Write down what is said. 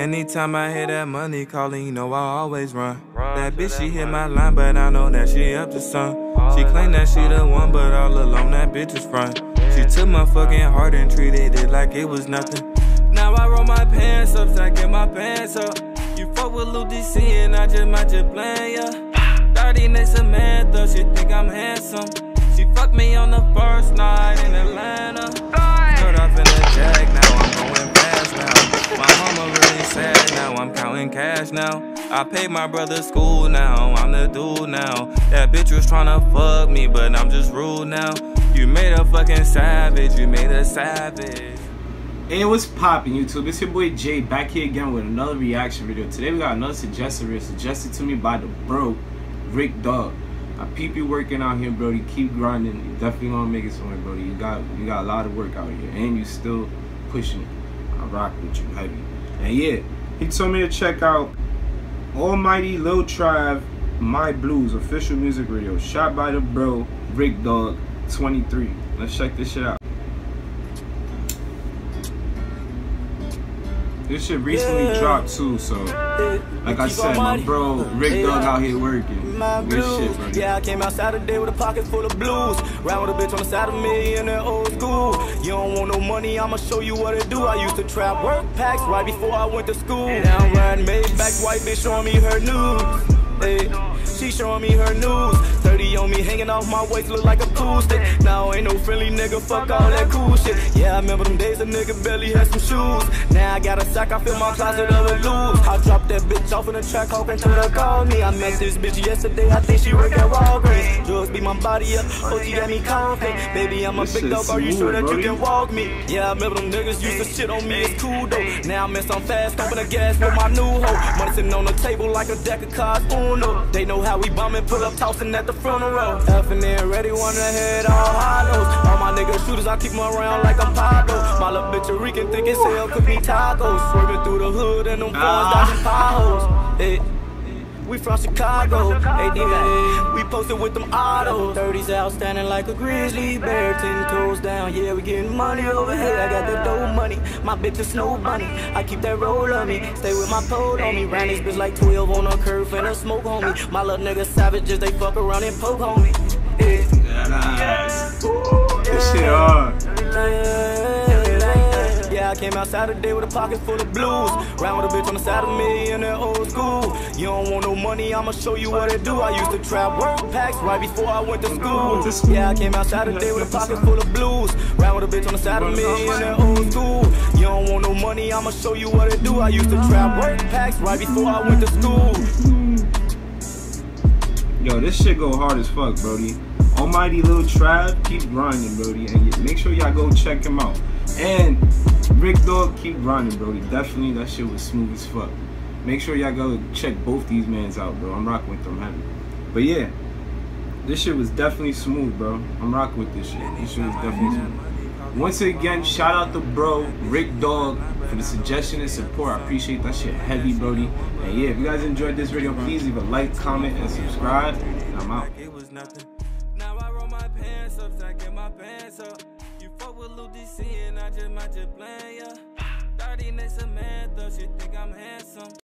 Anytime I hear that money calling, you know I always run. That bitch, she hit my line, but I know that she up to some. She claim that she the one, but all alone that bitch is front. She took my fucking heart and treated it like it was nothing. Now I roll my pants up, so I get my pants up. You fuck with Lil DC and I just might just play ya. 30 next to Samantha, she think I'm handsome. She fucked me on the first night in Atlanta. Cut off in the jag, now I'm going fast now. My mama really sad now, I'm counting cash now. I paid my brother's school now, I'm the dude now. That bitch was tryna fuck me, but I'm just rude now. You made a fucking savage, you made a savage. Hey, what's poppin' YouTube? It's your boy Jay back here again with another reaction video. Today we got another suggested video suggested to me by the bro, Rick Dog. I peep you working out here, Brody. Keep grinding. You definitely gonna make it somewhere, Brody. You got a lot of work out here, and you still pushing it. I rock with you heavy. And yeah, he told me to check out Almighty Lil Trav, My Blues official music video, shot by the bro, Rick Dog 23. Let's check this shit out. This shit recently dropped too, so like I said, my bro Rick Dog out here working. Good shit, bro. Yeah, I came out Saturday with a pocket full of blues. Round with a bitch on the side of me in that old school. You don't want no money, I'ma show you what to do. I used to trap work packs right before I went to school. Now I'm riding Maybach, white bitch showing me her news. Hey, she showing me her news. 30 on me, hanging off my waist, look like a pool stick. Now ain't no friendly nigga, fuck all that cool shit. Yeah, I remember them days a nigga barely had some shoes. Now I got a sack, I fill my closet of a loose. I dropped that bitch off in the track, hoping to her call me. I met this bitch yesterday, I think she work at Walgreens. Drugs beat my body up, OG got me confident. Baby, I'm a big dog, are you sure that you can walk me? Yeah, I remember them niggas used to shit on me, it's cool though. Now I'm in some fast, pumping the gas with my new hoe. Money sitting on the table like a deck of cards, Uno. They know how we bumming, pull up, tossing at the funeral. Effing in, ready, wanna head all hollows. All my niggas shooters, I keep them around like I'm Pablo. My little bitch a Rican, think it's hell, could be tacos. Swerving through the hood and them boys dodging potholes. Hey, we from Chicago, AD, we posted with them autos. 30s outstanding like a grizzly bear, 10 toes down, yeah, we getting money over here. I got the dough money, my bitch a snow bunny. I keep that roll on me, stay with my pole on me. Ran this bitch like 12 on a curve and a smoke on me. My little niggas savages, they fuck around and poke on me. This shit hard. Yeah, I came out Saturday with a pocket full of blues. Round with a bitch on the side of me in that old school. You don't want no money, I'ma show you what to do. I used to trap work packs right before I went to school. Yeah, I came out Saturday with a pocket full of blues. Round with a bitch on the side of me in that old school. You don't want no money, I'ma show you what to do. I used to trap work packs right before I went to school. Yo, this shit go hard as fuck, Brody. Almighty Lil Trav, keep grinding, Brody, and make sure y'all go check him out. And Rick Dog, keep grinding, Brody. Definitely, that shit was smooth as fuck. Make sure y'all go check both these mans out, bro. I'm rocking with them heavy. But yeah, this shit was definitely smooth, bro. I'm rocking with this shit. This shit was definitely smooth. Once again, shout out to bro Rick Dog for the suggestion and support. I appreciate that shit heavy, Brody. And yeah, if you guys enjoyed this video, please leave a like, comment, and subscribe. And I'm out. Now I roll my pants up, so I get my pants up. You fuck with Lil DC and I just might just play ya. 30 next to Samantha, she think I'm handsome.